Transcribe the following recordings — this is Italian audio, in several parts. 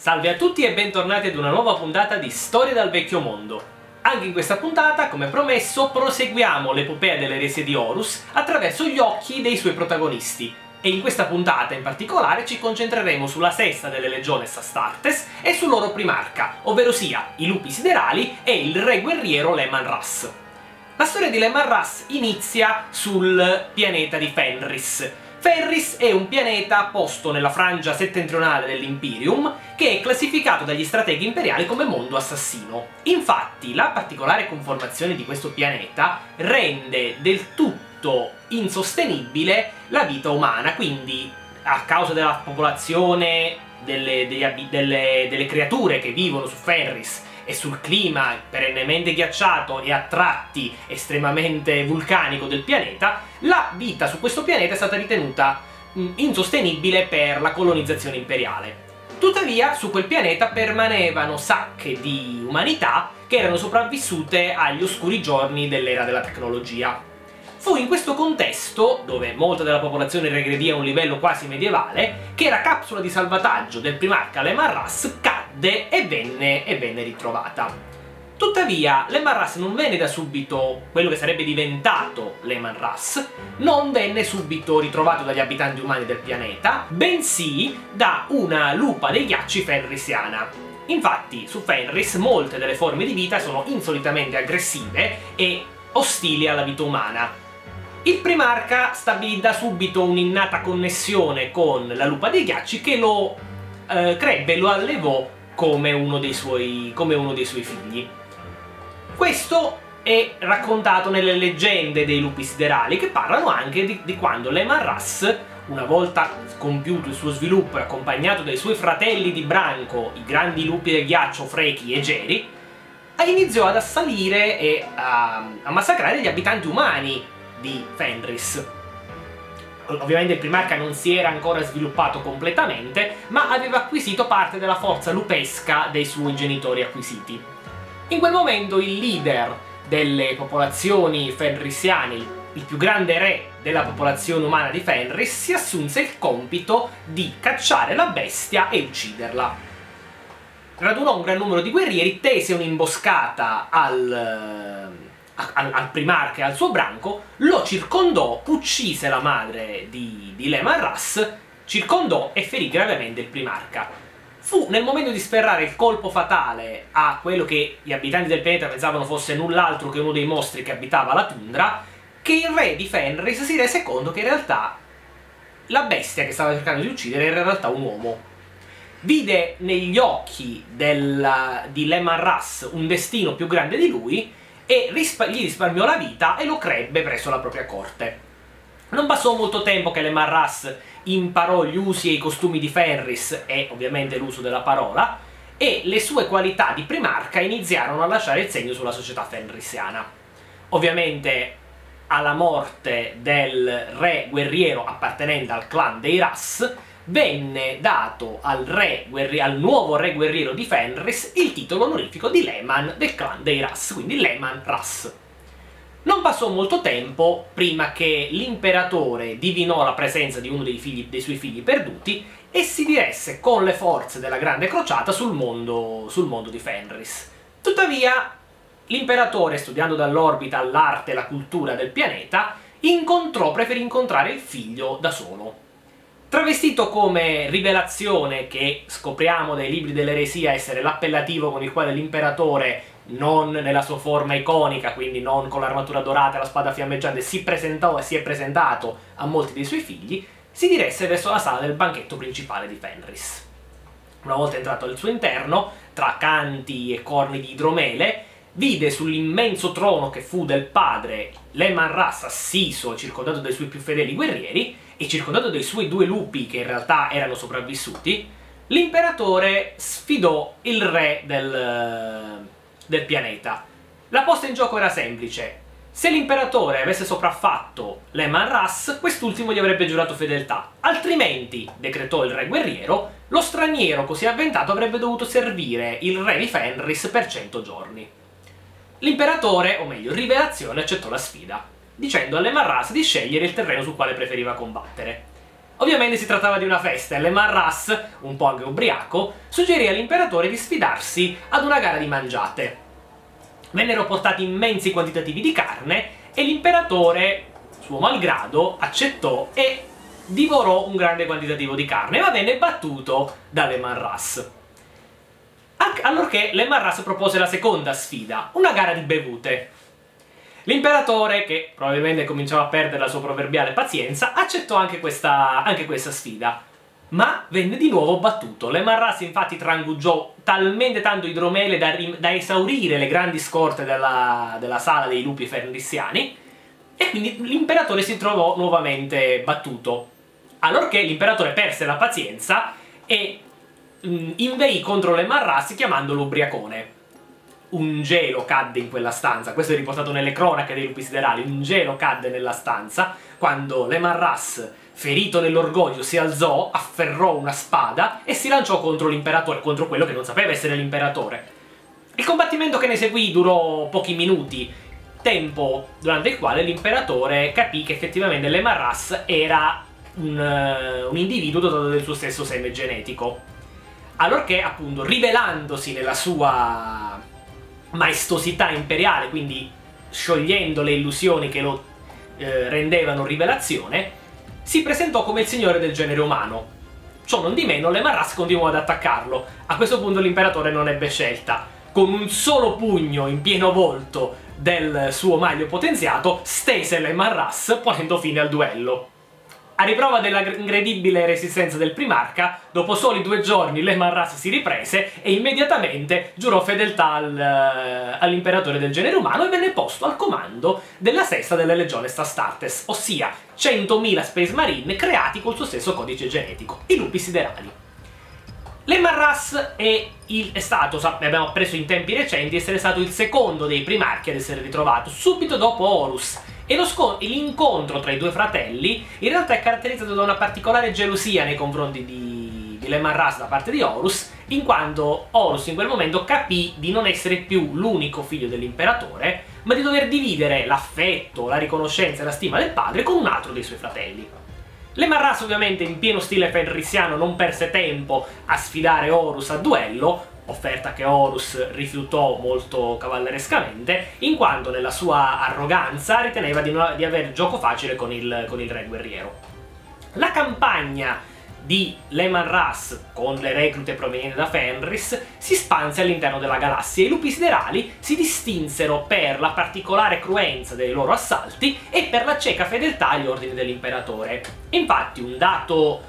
Salve a tutti e bentornati ad una nuova puntata di Storie dal Vecchio Mondo. Anche in questa puntata, come promesso, proseguiamo l'epopea delle rese di Horus attraverso gli occhi dei suoi protagonisti. E in questa puntata in particolare ci concentreremo sulla sesta delle legiones Astartes e sul loro primarca, ovvero sia i lupi siderali e il re guerriero Leman Russ. La storia di Leman Russ inizia sul pianeta di Fenris. Fenris è un pianeta posto nella frangia settentrionale dell'Imperium che è classificato dagli strateghi imperiali come mondo assassino. Infatti, la particolare conformazione di questo pianeta rende del tutto insostenibile la vita umana, quindi a causa della popolazione delle creature che vivono su Fenris e sul clima perennemente ghiacciato e a tratti estremamente vulcanico del pianeta, la vita su questo pianeta è stata ritenuta insostenibile per la colonizzazione imperiale. Tuttavia, su quel pianeta permanevano sacche di umanità che erano sopravvissute agli oscuri giorni dell'era della tecnologia. Fu in questo contesto, dove molta della popolazione regredì a un livello quasi medievale, che la capsula di salvataggio del primarca Leman Russ cadde e venne ritrovata. Tuttavia, Leman Russ non venne da subito quello che sarebbe diventato Leman Russ, non venne subito ritrovato dagli abitanti umani del pianeta, bensì da una lupa dei ghiacci fenrisiana. Infatti, su Fenris molte delle forme di vita sono insolitamente aggressive e ostili alla vita umana. Il primarca stabilì da subito un'innata connessione con la lupa dei ghiacci che lo crebbe e lo allevò come uno dei suoi figli. Questo è raccontato nelle leggende dei lupi siderali, che parlano anche di quando Leman Russ, una volta compiuto il suo sviluppo e accompagnato dai suoi fratelli di branco, i grandi lupi del ghiaccio Freki e Geri, iniziò ad assalire e a massacrare gli abitanti umani di Fenris. Ovviamente il primarca non si era ancora sviluppato completamente, ma aveva acquisito parte della forza lupesca dei suoi genitori acquisiti. In quel momento il leader delle popolazioni fenrisiane, il più grande re della popolazione umana di Fenris, si assunse il compito di cacciare la bestia e ucciderla. Radunò un gran numero di guerrieri, tese un'imboscata al primarca e al suo branco, lo circondò, uccise la madre di Leman Russ, circondò e ferì gravemente il primarca. Fu nel momento di sferrare il colpo fatale a quello che gli abitanti del pianeta pensavano fosse null'altro che uno dei mostri che abitava la tundra, che il re di Fenris si rese conto che in realtà la bestia che stava cercando di uccidere era in realtà un uomo. Vide negli occhi di Leman Russ un destino più grande di lui e gli risparmiò la vita e lo crebbe presso la propria corte. Non passò molto tempo che Leman Russ imparò gli usi e i costumi di Fenris e ovviamente l'uso della parola, e le sue qualità di primarca iniziarono a lasciare il segno sulla società fenrisiana. Ovviamente alla morte del re guerriero appartenente al clan dei Russ venne dato al nuovo re guerriero di Fenris il titolo onorifico di Leman del clan dei Russ, quindi Leman Russ. Non passò molto tempo prima che l'imperatore divinò la presenza di uno dei suoi figli perduti e si diresse con le forze della Grande Crociata sul mondo di Fenris. Tuttavia, l'imperatore, studiando dall'orbita l'arte e la cultura del pianeta, preferì incontrare il figlio da solo. Travestito come rivelazione, che scopriamo dai libri dell'eresia essere l'appellativo con il quale l'imperatore, non nella sua forma iconica, quindi non con l'armatura dorata e la spada fiammeggiante, si presentò e si è presentato a molti dei suoi figli, si diresse verso la sala del banchetto principale di Fenris. Una volta entrato al suo interno, tra canti e corni di idromele, vide sull'immenso trono che fu del padre Leman Russ assiso e circondato dai suoi più fedeli guerrieri e circondato dai suoi due lupi che in realtà erano sopravvissuti. L'imperatore sfidò il re del pianeta. La posta in gioco era semplice: se l'imperatore avesse sopraffatto Leman Russ, quest'ultimo gli avrebbe giurato fedeltà, altrimenti, decretò il re guerriero, lo straniero così avventato avrebbe dovuto servire il re di Fenris per 100 giorni. L'imperatore, o meglio Rivelazione, accettò la sfida, dicendo a Leman Russ di scegliere il terreno sul quale preferiva combattere. Ovviamente si trattava di una festa e Leman Russ, un po' anche ubriaco, suggerì all'imperatore di sfidarsi ad una gara di mangiate. Vennero portati immensi quantitativi di carne e l'imperatore, suo malgrado, accettò e divorò un grande quantitativo di carne, ma venne battuto da Leman Russ. Allorché Leman Russ propose la seconda sfida, una gara di bevute. L'imperatore, che probabilmente cominciava a perdere la sua proverbiale pazienza, accettò anche questa sfida, ma venne di nuovo battuto. Leman Russ infatti trangugiò talmente tanto idromele da esaurire le grandi scorte della sala dei lupi fenrissiani, e quindi l'imperatore si trovò nuovamente battuto. Allorché l'imperatore perse la pazienza e inveì contro Leman Russ chiamandolo ubriacone. Un gelo cadde in quella stanza, questo è riportato nelle cronache dei lupi siderali. Un gelo cadde nella stanza quando Leman Russ, ferito nell'orgoglio, si alzò, afferrò una spada e si lanciò contro l'imperatore, contro quello che non sapeva essere l'imperatore. Il combattimento che ne seguì durò pochi minuti, tempo durante il quale l'imperatore capì che effettivamente Leman Russ era un individuo dotato del suo stesso seme genetico. Allorché, appunto, rivelandosi nella sua maestosità imperiale, quindi sciogliendo le illusioni che lo rendevano rivelazione, si presentò come il signore del genere umano. Ciò non di meno, Leman Russ continuò ad attaccarlo. A questo punto l'imperatore non ebbe scelta. Con un solo pugno in pieno volto del suo maglio potenziato, stese Leman Russ, ponendo fine al duello. A riprova della incredibile resistenza del primarca, dopo soli 2 giorni Leman Russ si riprese e immediatamente giurò fedeltà all'imperatore del genere umano e venne posto al comando della sesta delle Legiones Astartes, ossia 100.000 Space Marine creati col suo stesso codice genetico, i lupi siderali. Leman Russ è stato, abbiamo appreso in tempi recenti, essere stato il secondo dei primarchi ad essere ritrovato, subito dopo Horus. E l'incontro tra i due fratelli in realtà è caratterizzato da una particolare gelosia nei confronti di Leman Russ da parte di Horus, in quanto Horus in quel momento capì di non essere più l'unico figlio dell'imperatore, ma di dover dividere l'affetto, la riconoscenza e la stima del padre con un altro dei suoi fratelli. Leman Russ ovviamente in pieno stile fenrissiano non perse tempo a sfidare Horus a duello, offerta che Horus rifiutò molto cavallerescamente, in quanto nella sua arroganza riteneva di aver gioco facile con il re guerriero. La campagna di Leman Russ, con le reclute provenienti da Fenris, si espanse all'interno della galassia e i lupi siderali si distinsero per la particolare cruenza dei loro assalti e per la cieca fedeltà agli ordini dell'imperatore. Infatti un dato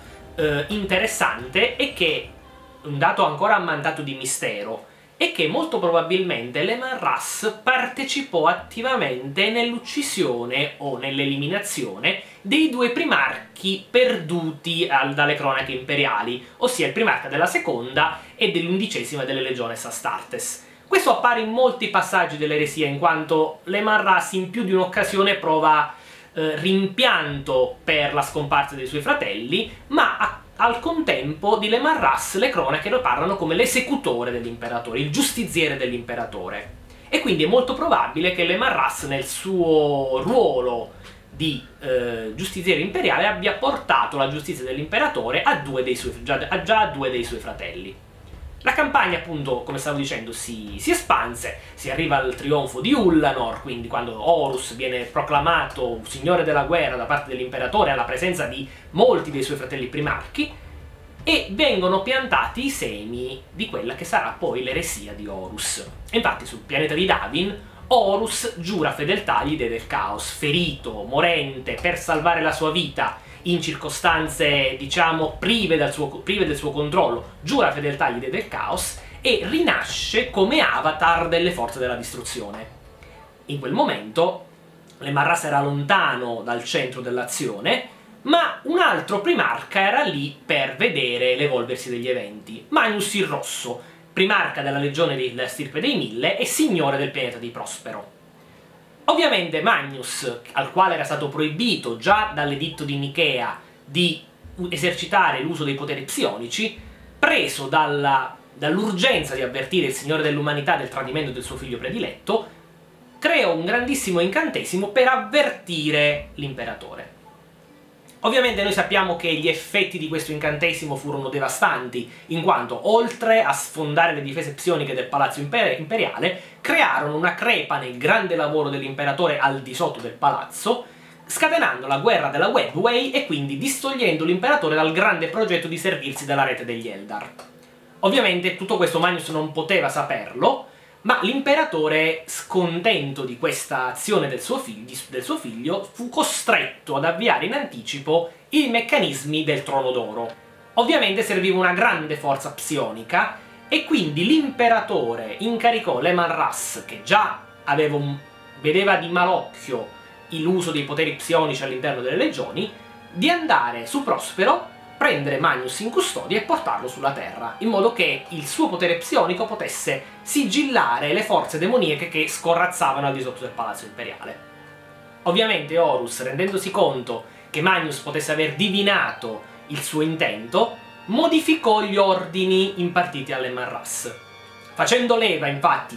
interessante è che un dato ancora ammantato di mistero è che molto probabilmente Leman Russ partecipò attivamente nell'uccisione o nell'eliminazione dei 2 primarchi perduti dalle cronache imperiali, ossia il primarca della seconda e dell'11ª delle Legiones Astartes. Questo appare in molti passaggi dell'eresia, in quanto Leman Russ in più di un'occasione prova rimpianto per la scomparsa dei suoi fratelli, ma al contempo di Leman Russ le cronache lo parlano come l'esecutore dell'imperatore, il giustiziere dell'imperatore. E quindi è molto probabile che Leman Russ nel suo ruolo di giustiziere imperiale abbia portato la giustizia dell'imperatore a già a 2 dei suoi fratelli. La campagna, appunto, come stavo dicendo, si espanse, si arriva al trionfo di Ullanor, quindi quando Horus viene proclamato signore della guerra da parte dell'imperatore alla presenza di molti dei suoi fratelli primarchi, e vengono piantati i semi di quella che sarà poi l'eresia di Horus. Infatti sul pianeta di Davin Horus giura fedeltà agli dei del caos, ferito, morente, per salvare la sua vita in circostanze, diciamo, prive del suo controllo, giura fedeltà agli dei del caos e rinasce come avatar delle forze della distruzione. In quel momento Leman Russ era lontano dal centro dell'azione, ma un altro primarca era lì per vedere l'evolversi degli eventi. Magnus il Rosso, primarca della legione della stirpe dei 1000 e signore del pianeta di Prospero. Ovviamente Magnus, al quale era stato proibito già dall'editto di Nichea di esercitare l'uso dei poteri psionici, preso dall'urgenza di avvertire il Signore dell'Umanità del tradimento del suo figlio prediletto, creò un grandissimo incantesimo per avvertire l'imperatore. Ovviamente noi sappiamo che gli effetti di questo incantesimo furono devastanti, in quanto oltre a sfondare le difese psioniche del palazzo imperiale, crearono una crepa nel grande lavoro dell'imperatore al di sotto del palazzo, scatenando la guerra della Webway e quindi distogliendo l'imperatore dal grande progetto di servirsi della rete degli Eldar. Ovviamente tutto questo Magnus non poteva saperlo, ma l'imperatore, scontento di questa azione del suo figlio, fu costretto ad avviare in anticipo i meccanismi del Trono d'Oro. Ovviamente serviva una grande forza psionica, e quindi l'imperatore incaricò Leman Russ, che già vedeva di malocchio l'uso dei poteri psionici all'interno delle legioni, di andare su Prospero, prendere Magnus in custodia e portarlo sulla Terra, in modo che il suo potere psionico potesse sigillare le forze demoniache che scorrazzavano al di sotto del palazzo imperiale. Ovviamente Horus, rendendosi conto che Magnus potesse aver divinato il suo intento, modificò gli ordini impartiti a Leman Russ. Facendo leva infatti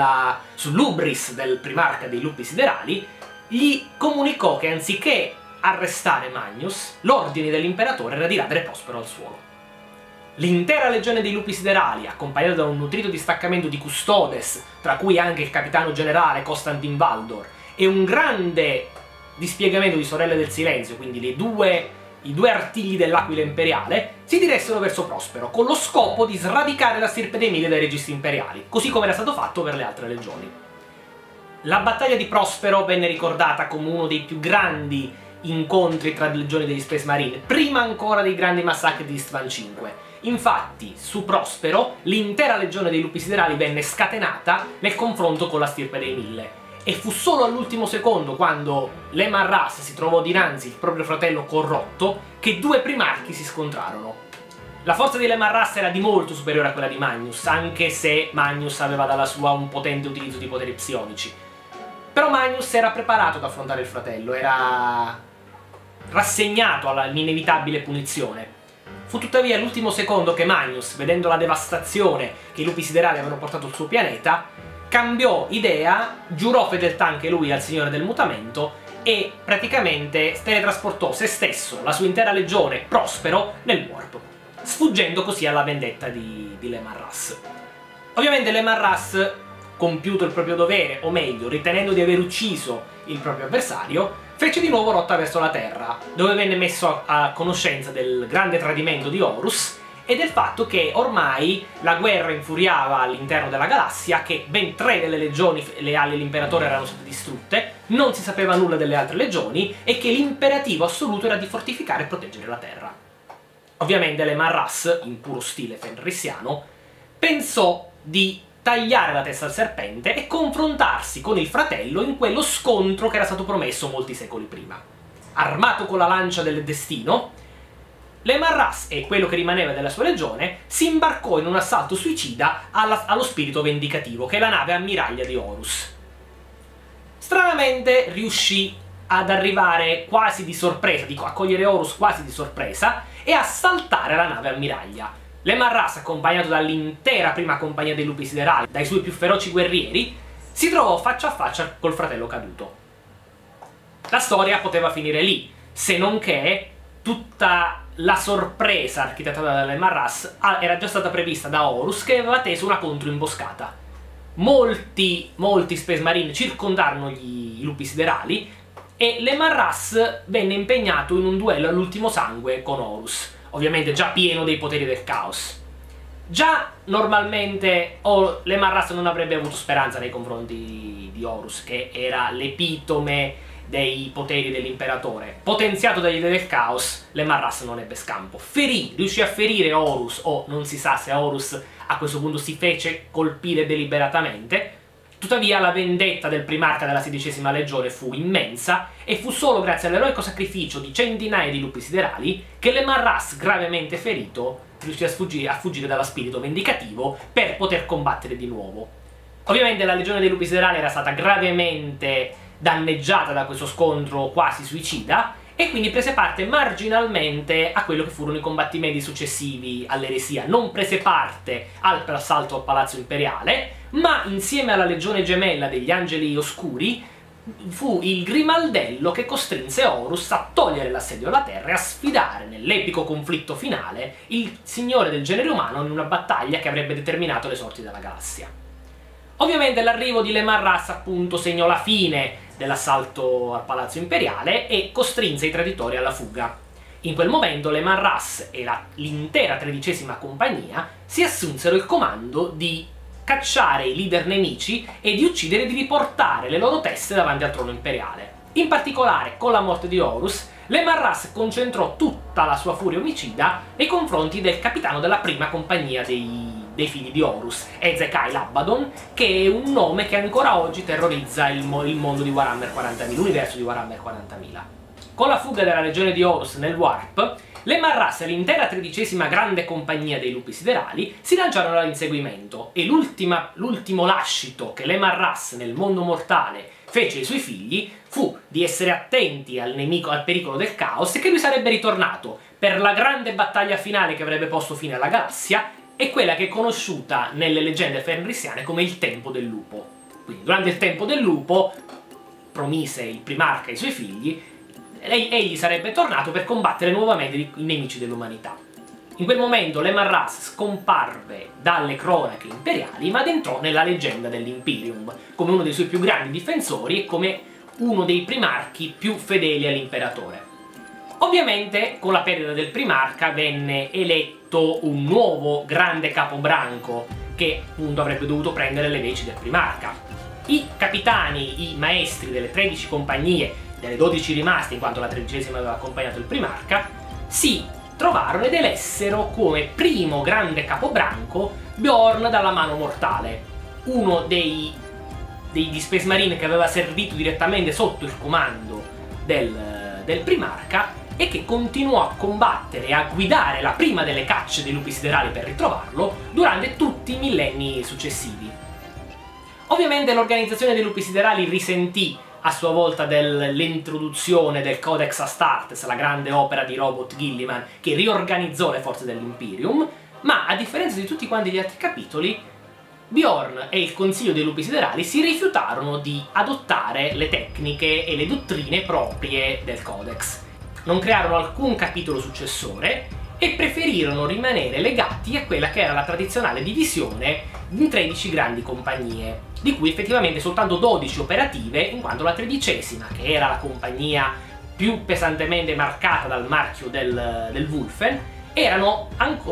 sull'ubris del primarca dei lupi siderali, gli comunicò che anziché arrestare Magnus, l'ordine dell'imperatore era di radere Prospero al suolo. L'intera legione dei lupi siderali, accompagnata da un nutrito distaccamento di custodes, tra cui anche il capitano generale Constantin Valdor, e un grande dispiegamento di sorelle del silenzio, quindi i due artigli dell'Aquila imperiale, si diressero verso Prospero, con lo scopo di sradicare la stirpe dei Mille dai registri imperiali, così come era stato fatto per le altre legioni. La battaglia di Prospero venne ricordata come uno dei più grandi incontri tra le legioni degli Space Marine, prima ancora dei grandi massacri di Istvan V. Infatti, su Prospero, l'intera legione dei lupi siderali venne scatenata nel confronto con la stirpe dei Mille, e fu solo all'ultimo secondo, quando Leman Russ si trovò dinanzi il proprio fratello corrotto, che due primarchi si scontrarono. La forza di Leman Russ era di molto superiore a quella di Magnus, anche se Magnus aveva dalla sua un potente utilizzo di poteri psionici. Però Magnus era preparato ad affrontare il fratello, era rassegnato all'inevitabile punizione. Fu tuttavia all'ultimo secondo che Magnus, vedendo la devastazione che i lupi siderali avevano portato al suo pianeta, cambiò idea, giurò fedeltà anche lui al Signore del Mutamento e praticamente teletrasportò se stesso, la sua intera legione, Prospero, nel Warp, sfuggendo così alla vendetta di Leman Russ. Ovviamente Leman Russ, compiuto il proprio dovere, o meglio, ritenendo di aver ucciso il proprio avversario, fece di nuovo rotta verso la Terra, dove venne messo a conoscenza del grande tradimento di Horus e del fatto che ormai la guerra infuriava all'interno della galassia, che ben 3 delle legioni leali all'imperatore erano state distrutte, non si sapeva nulla delle altre legioni e che l'imperativo assoluto era di fortificare e proteggere la Terra. Ovviamente Leman Russ, in puro stile fenrissiano, pensò di tagliare la testa al serpente e confrontarsi con il fratello in quello scontro che era stato promesso molti secoli prima. Armato con la lancia del destino, Leman Russ e quello che rimaneva della sua legione si imbarcò in un assalto suicida allo spirito vendicativo, che è la nave ammiraglia di Horus. Stranamente riuscì ad arrivare quasi di sorpresa, a cogliere Horus quasi di sorpresa e a saltare la nave ammiraglia. Leman Russ, accompagnato dall'intera prima compagnia dei lupi siderali, dai suoi più feroci guerrieri, si trovò faccia a faccia col fratello caduto. La storia poteva finire lì, se non che tutta la sorpresa architettata da Leman Russ era già stata prevista da Horus, che aveva teso una controimboscata. Molti Space Marine circondarono i lupi siderali e Leman Russ venne impegnato in un duello all'ultimo sangue con Horus, ovviamente già pieno dei poteri del caos. Già normalmente Leman Russ non avrebbe avuto speranza nei confronti di Horus, che era l'epitome dei poteri dell'imperatore. Potenziato dagli dei del caos, Leman Russ non ebbe scampo. Riuscì a ferire Horus, o non si sa se Horus a questo punto si fece colpire deliberatamente. Tuttavia la vendetta del primarca della 16ª legione fu immensa e fu solo grazie all'eroico sacrificio di centinaia di lupi siderali che Leman Russ, gravemente ferito, riuscì a fuggire dallo spirito vendicativo per poter combattere di nuovo. Ovviamente la legione dei lupi siderali era stata gravemente danneggiata da questo scontro quasi suicida e quindi prese parte marginalmente a quello che furono i combattimenti successivi all'eresia. Non prese parte all'assalto al Palazzo Imperiale, ma insieme alla legione gemella degli Angeli Oscuri fu il grimaldello che costrinse Horus a togliere l'assedio alla Terra e a sfidare nell'epico conflitto finale il signore del genere umano in una battaglia che avrebbe determinato le sorti della galassia. Ovviamente l'arrivo di Leman-Russ appunto segnò la fine dell'assalto al Palazzo Imperiale e costrinse i traditori alla fuga. In quel momento Leman-Russ e l'intera 13ª compagnia si assunsero il comando di cacciare i leader nemici e di uccidere e di riportare le loro teste davanti al trono imperiale. In particolare, con la morte di Horus, Leman-Russ concentrò tutta la sua furia omicida nei confronti del capitano della prima compagnia dei figli di Horus, Ezekiel-Abaddon, che è un nome che ancora oggi terrorizza il mondo di Warhammer 40.000, l'universo di Warhammer 40.000. Con la fuga della legione di Horus nel Warp, Leman-Russ e l'intera 13ª grande compagnia dei lupi siderali si lanciarono all'inseguimento e l'ultimo lascito che Leman-Russ nel mondo mortale fece ai suoi figli fu di essere attenti al nemico, al pericolo del caos, e che lui sarebbe ritornato per la grande battaglia finale che avrebbe posto fine alla galassia, e quella che è conosciuta nelle leggende fenrisiane come il Tempo del Lupo. Quindi durante il Tempo del Lupo promise il primarca ai suoi figli, egli sarebbe tornato per combattere nuovamente i nemici dell'umanità. In quel momento Leman-Russ scomparve dalle cronache imperiali, ma entrò nella leggenda dell'Imperium come uno dei suoi più grandi difensori e come uno dei primarchi più fedeli all'imperatore. Ovviamente con la perdita del primarca venne eletto un nuovo grande capobranco che appunto avrebbe dovuto prendere le veci del primarca. I capitani, i maestri delle 13 compagnie, delle 12 rimaste in quanto la 13ª aveva accompagnato il primarca, si trovarono ed elessero come primo grande capobranco Bjorn dalla Mano Mortale, uno degli Space Marine che aveva servito direttamente sotto il comando del primarca e che continuò a combattere e a guidare la prima delle cacce dei lupi siderali per ritrovarlo durante tutti i millenni successivi. Ovviamente l'organizzazione dei lupi siderali risentì a sua volta dell'introduzione del Codex Astartes, la grande opera di Robot Guilliman che riorganizzò le forze dell'Imperium, ma a differenza di tutti quanti gli altri capitoli, Bjorn e il Consiglio dei Lupi Siderali si rifiutarono di adottare le tecniche e le dottrine proprie del Codex. Non crearono alcun capitolo successore e preferirono rimanere legati a quella che era la tradizionale divisione in 13 grandi compagnie, di cui effettivamente soltanto 12 operative, in quanto la 13ª, che era la compagnia più pesantemente marcata dal marchio del Wulfen, era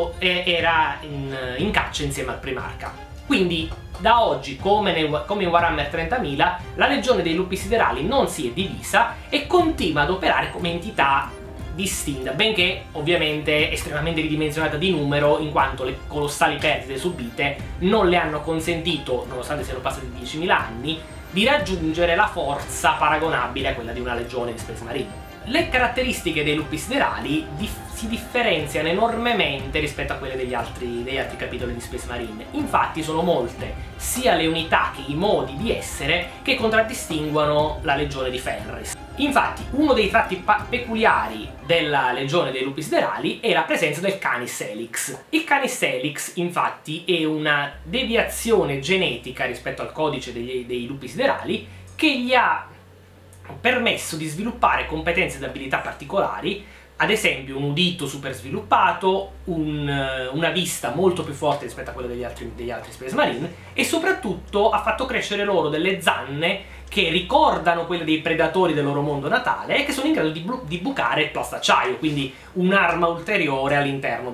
in caccia insieme al primarca. Quindi da oggi, come in Warhammer 30.000, la Legione dei Lupi Siderali non si è divisa e continua ad operare come entità distinta, benché ovviamente estremamente ridimensionata di numero, in quanto le colossali perdite subite non le hanno consentito, nonostante siano passati 10.000 anni, di raggiungere la forza paragonabile a quella di una legione di Space Marine. Le caratteristiche dei lupi siderali si differenziano enormemente rispetto a quelle degli altri capitoli di Space Marine. Infatti sono molte sia le unità che i modi di essere che contraddistinguono la legione di Fenris. Infatti uno dei tratti peculiari della legione dei lupi siderali è la presenza del Canis Helix. Il Canis Helix infatti è una deviazione genetica rispetto al codice dei lupi siderali che gli ha permesso di sviluppare competenze ed abilità particolari, ad esempio un udito super sviluppato, una vista molto più forte rispetto a quella degli altri Space Marine, e soprattutto ha fatto crescere loro delle zanne che ricordano quelle dei predatori del loro mondo natale e che sono in grado di bucare il plastacciaio, quindi un'arma ulteriore all'interno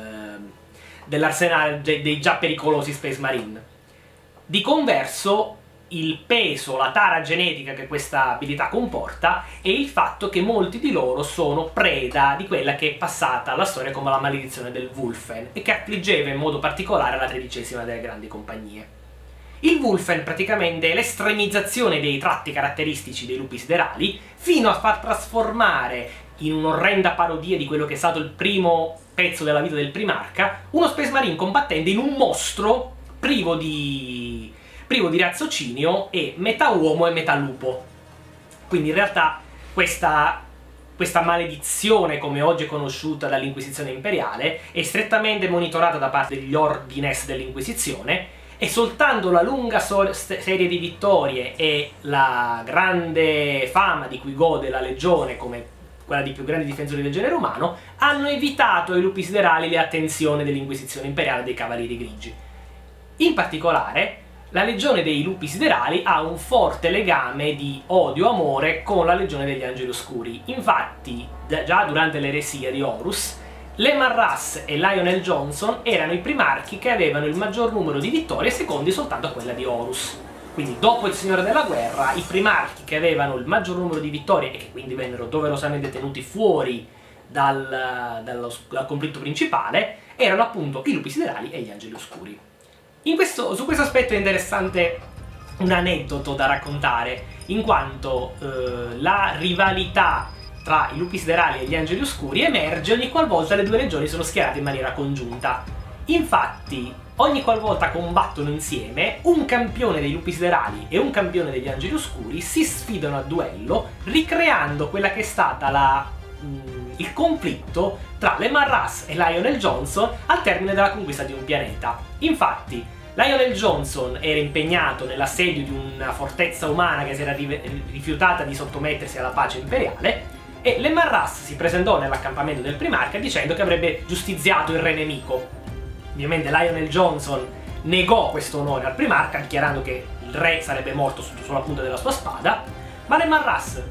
dell'arsenale dei già pericolosi Space Marine. Di converso, il peso, la tara genetica che questa abilità comporta è il fatto che molti di loro sono preda di quella che è passata alla storia come la maledizione del Wulfen e che affliggeva in modo particolare la 13ª delle grandi compagnie. Il Wulfen praticamente è l'estremizzazione dei tratti caratteristici dei lupi siderali fino a far trasformare in un'orrenda parodia di quello che è stato il primo pezzo della vita del primarca uno Space Marine combattente in un mostro privo di raziocinio e metà uomo e metà lupo. Quindi in realtà questa maledizione, come oggi è conosciuta dall'Inquisizione imperiale, è strettamente monitorata da parte degli ordines dell'Inquisizione e soltanto la lunga serie di vittorie e la grande fama di cui gode la Legione come quella dei più grandi difensori del genere umano, hanno evitato ai lupi siderali le attenzioni dell'Inquisizione imperiale e dei Cavalieri Grigi. In particolare, la Legione dei Lupi Siderali ha un forte legame di odio-amore con la Legione degli Angeli Oscuri. Infatti, già durante l'eresia di Horus, Leman Russ e Lionel Johnson erano i primarchi che avevano il maggior numero di vittorie, secondi soltanto a quella di Horus. Quindi dopo il Signore della Guerra, i primarchi che avevano il maggior numero di vittorie e che quindi vennero doverosamente tenuti fuori dal conflitto principale erano appunto i Lupi Siderali e gli Angeli Oscuri. Su questo aspetto è interessante un aneddoto da raccontare, in quanto la rivalità tra i Lupi Siderali e gli Angeli Oscuri emerge ogni qualvolta le due legioni sono schierate in maniera congiunta. Infatti, ogni qualvolta combattono insieme, un campione dei Lupi Siderali e un campione degli Angeli Oscuri si sfidano a duello, ricreando quella che è stata il conflitto tra Leman Russ e Lionel Johnson al termine della conquista di un pianeta. Infatti, Lionel Johnson era impegnato nell'assedio di una fortezza umana che si era rifiutata di sottomettersi alla pace imperiale, e Leman Russ si presentò nell'accampamento del primarca dicendo che avrebbe giustiziato il re nemico. Ovviamente Lionel Johnson negò questo onore al primarca, dichiarando che il re sarebbe morto sulla punta della sua spada, ma Leman Russ,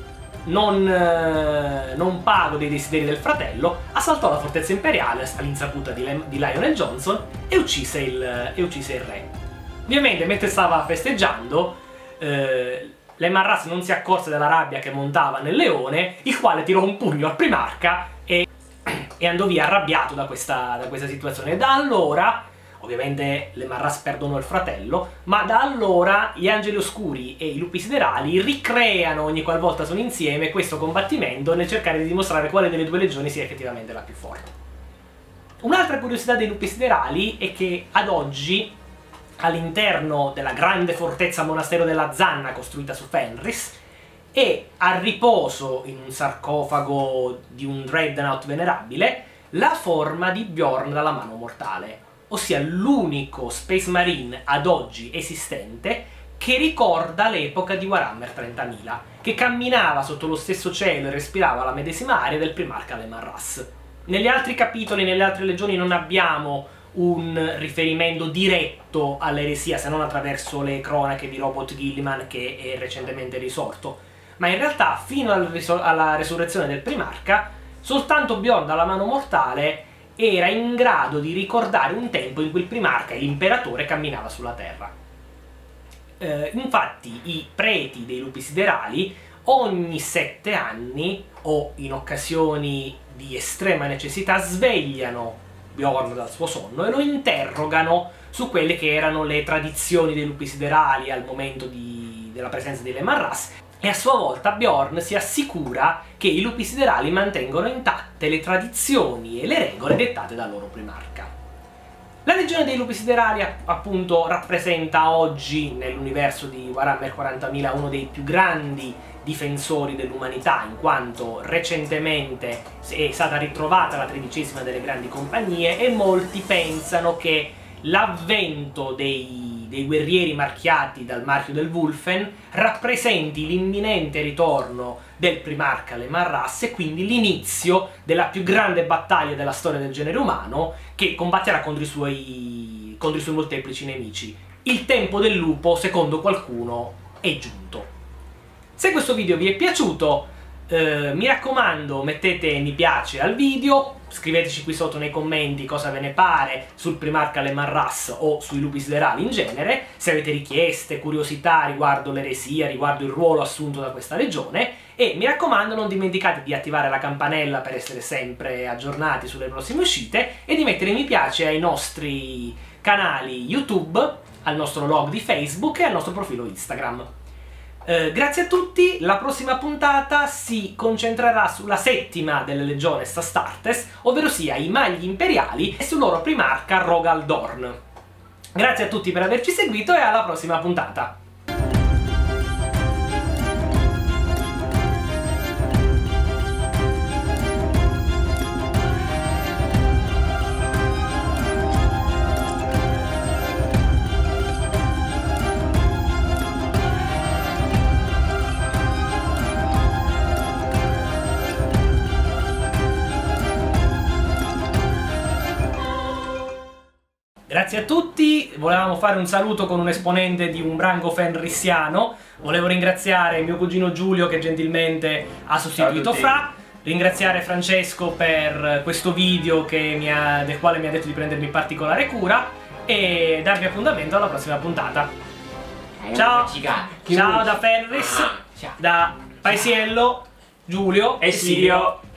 non pago dei desideri del fratello, assaltò la fortezza imperiale all'insaputa di Lionel Johnson e uccise il re. Ovviamente, mentre stava festeggiando, Leman Russ non si accorse della rabbia che montava nel leone, il quale tirò un pugno al primarca e andò via arrabbiato da questa situazione. E da allora, ovviamente Leman Russ perdonò il fratello, ma da allora gli Angeli Oscuri e i Lupi Siderali ricreano ogni qualvolta sono insieme questo combattimento nel cercare di dimostrare quale delle due legioni sia effettivamente la più forte. Un'altra curiosità dei Lupi Siderali è che ad oggi, all'interno della grande fortezza monastero della Zanna costruita su Fenris, è a riposo in un sarcofago di un Dreadnought venerabile la forma di Bjorn dalla mano mortale, ossia l'unico Space Marine ad oggi esistente che ricorda l'epoca di Warhammer 30.000, che camminava sotto lo stesso cielo e respirava la medesima aria del primarca Leman Russ. Negli altri capitoli, nelle altre legioni, non abbiamo un riferimento diretto all'eresia, se non attraverso le cronache di Robot Guilliman, che è recentemente risorto. Ma in realtà, fino alla resurrezione del primarca, soltanto Bjorn dalla mano mortale era in grado di ricordare un tempo in cui il primarca e l'imperatore camminava sulla terra. Infatti i preti dei Lupi Siderali ogni 7 anni, o in occasioni di estrema necessità, svegliano Bjorn dal suo sonno e lo interrogano su quelle che erano le tradizioni dei Lupi Siderali al momento della presenza di Leman Russ, e a sua volta Bjorn si assicura che i Lupi Siderali mantengono intatte le tradizioni e le regole dettate dal loro primarca. La Legione dei Lupi Siderali appunto rappresenta oggi nell'universo di Warhammer 40.000 uno dei più grandi difensori dell'umanità, in quanto recentemente è stata ritrovata la 13ª delle grandi compagnie e molti pensano che l'avvento dei guerrieri marchiati dal marchio del Wulfen rappresenti l'imminente ritorno del primarca Leman Russ e quindi l'inizio della più grande battaglia della storia del genere umano, che combatterà contro i suoi molteplici nemici. Il tempo del lupo, secondo qualcuno, è giunto. Se questo video vi è piaciuto, mi raccomando, mettete mi piace al video, scriveteci qui sotto nei commenti cosa ve ne pare sul primarca Leman Russ o sui Lupi Siderali in genere, se avete richieste, curiosità riguardo l'eresia, riguardo il ruolo assunto da questa legione, e mi raccomando non dimenticate di attivare la campanella per essere sempre aggiornati sulle prossime uscite e di mettere mi piace ai nostri canali YouTube, al nostro blog di Facebook e al nostro profilo Instagram. Grazie a tutti, la prossima puntata si concentrerà sulla 7ª delle Legiones Astartes, ovvero sia i Magli Imperiali, e sul loro primarca Rogal Dorn. Grazie a tutti per averci seguito e alla prossima puntata! Grazie a tutti, volevamo fare un saluto con un esponente di un branco fenrissiano. Volevo ringraziare mio cugino Giulio che gentilmente ha sostituito Fra, ringraziare Francesco per questo video del quale mi ha detto di prendermi particolare cura e darvi appuntamento alla prossima puntata. Ciao! Ciao da Fenris, da Paesiello, Giulio e Sirio.